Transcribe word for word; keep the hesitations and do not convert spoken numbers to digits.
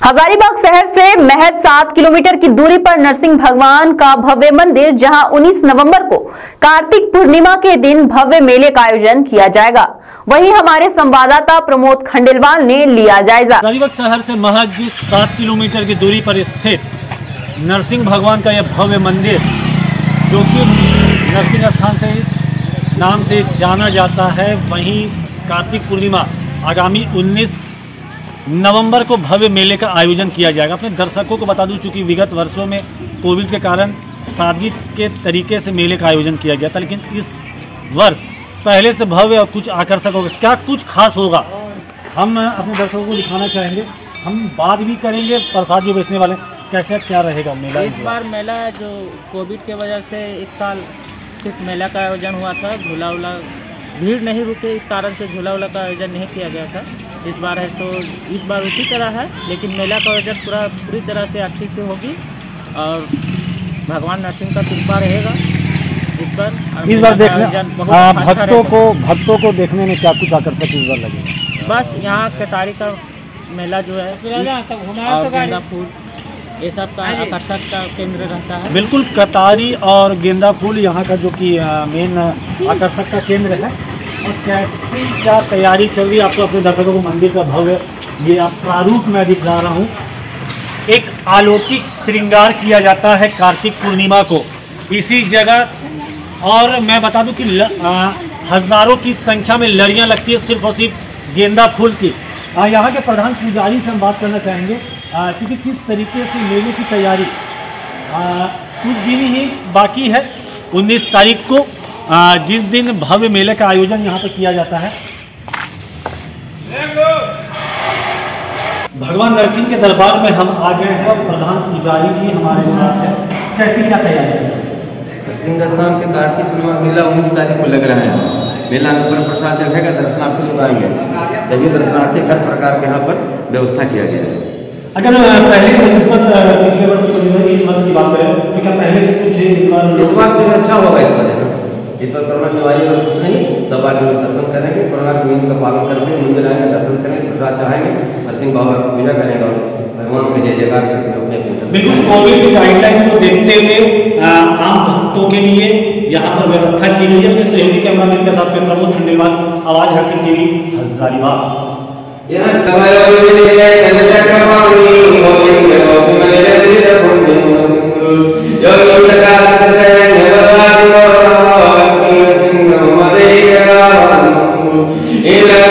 हजारीबाग शहर से महज सात किलोमीटर की दूरी पर नरसिंह भगवान का भव्य मंदिर, जहां उन्नीस नवंबर को कार्तिक पूर्णिमा के दिन भव्य मेले का आयोजन किया जाएगा। वहीं हमारे संवाददाता प्रमोद खंडेलवाल ने लिया जायजा। हजारीबाग शहर से महज सात किलोमीटर की दूरी पर स्थित नरसिंह भगवान का यह भव्य मंदिर, जो कि नरसिंह स्थान से नाम से जाना जाता है, वहीं कार्तिक पूर्णिमा आगामी उन्नीस नवंबर को भव्य मेले का आयोजन किया जाएगा। अपने दर्शकों को बता दूं, चूँकि विगत वर्षों में कोविड के कारण सादगी के तरीके से मेले का आयोजन किया गया था, लेकिन इस वर्ष पहले से भव्य और कुछ आकर्षक होगा। क्या कुछ खास होगा, हम अपने दर्शकों को दिखाना चाहेंगे। हम बात भी करेंगे प्रसाद जो बेचने वाले, कैसे क्या रहेगा मेला। इस बार मेला जो कोविड के वजह से एक साल सिर्फ मेला का आयोजन हुआ था, झूला उला भीड़ नहीं रुके, इस कारण से झूला उला का आयोजन नहीं किया गया था। इस बार है तो इस बार उसी तरह है, लेकिन मेला का आयोजन पूरा पूरी तरह से अच्छी से होगी और भगवान नरसिंह का कृपा रहेगा इस बार। इस बार देखने भक्तों को भक्तों को देखने में क्या कुछ आकर्षक इस बार लगेगा। बस यहाँ कतारी का मेला जो है और गेंदा फूल, ये सब का आकर्षक का केंद्र रहता है। बिल्कुल, कतारी और गेंदा फूल यहाँ का जो कि मेन आकर्षक का केंद्र है। और कैसी क्या तैयारी चल रही है, आपको अपने दर्शकों को मंदिर का भव्य ये आप प्रारूप में दिखा रहा हूँ। एक अलौकिक श्रृंगार किया जाता है कार्तिक पूर्णिमा को इसी जगह। और मैं बता दूं कि ल, आ, हजारों की संख्या में लड़ियाँ लगती है सिर्फ और सिर्फ गेंदा फूल की। आ, यहाँ के प्रधान पुजारी से हम बात करना चाहेंगे, क्योंकि किस तरीके से मेले की तैयारी कुछ दिन ही बाकी है। उन्नीस तारीख को आ, जिस दिन भव्य मेले का आयोजन यहाँ पर किया जाता है। भगवान नरसिंह के दरबार में हम आ गए हैं और प्रधान पुजारी जी हमारे साथ हैं। कैसी क्या तैयारी है? नरसिंह स्थान के कार्तिक पूर्णिमा मेला उन्नीस तारीख को लग रहा है। मेला में पर प्रसाद चढ़ेगा, दर्शनार्थी लोग आएंगे। सभी दर्शनार्थी हर प्रकार के यहाँ पर व्यवस्था किया गया है। अगर पहले की निस्बत पिछले वर्ष को इस वर्ष की बात करें तो क्या पहले से कुछ इस बार इस बार तो अच्छा होगा। इस बार इस बार कोरोना की बीमारी और कुछ नहीं, सब आगे दर्शन करेंगे, कोरोना के नियम का पालन करके मंदिर आएंगे, दर्शन करेंगे, प्रसाद चढ़ाएंगे, नरसिंह बाबा की पूजा करेंगे और भगवान के जय जयकार करते हुए अपने बिल्कुल कोविड की गाइडलाइन को देखते हुए आम भक्तों के लिए यहाँ पर व्यवस्था की गई है। अपने सहयोगी कैमरामैन के साथ में प्रमोद खंडेलवाल, आवाज हर्षित टीवी, हजारीबाग। Yeah.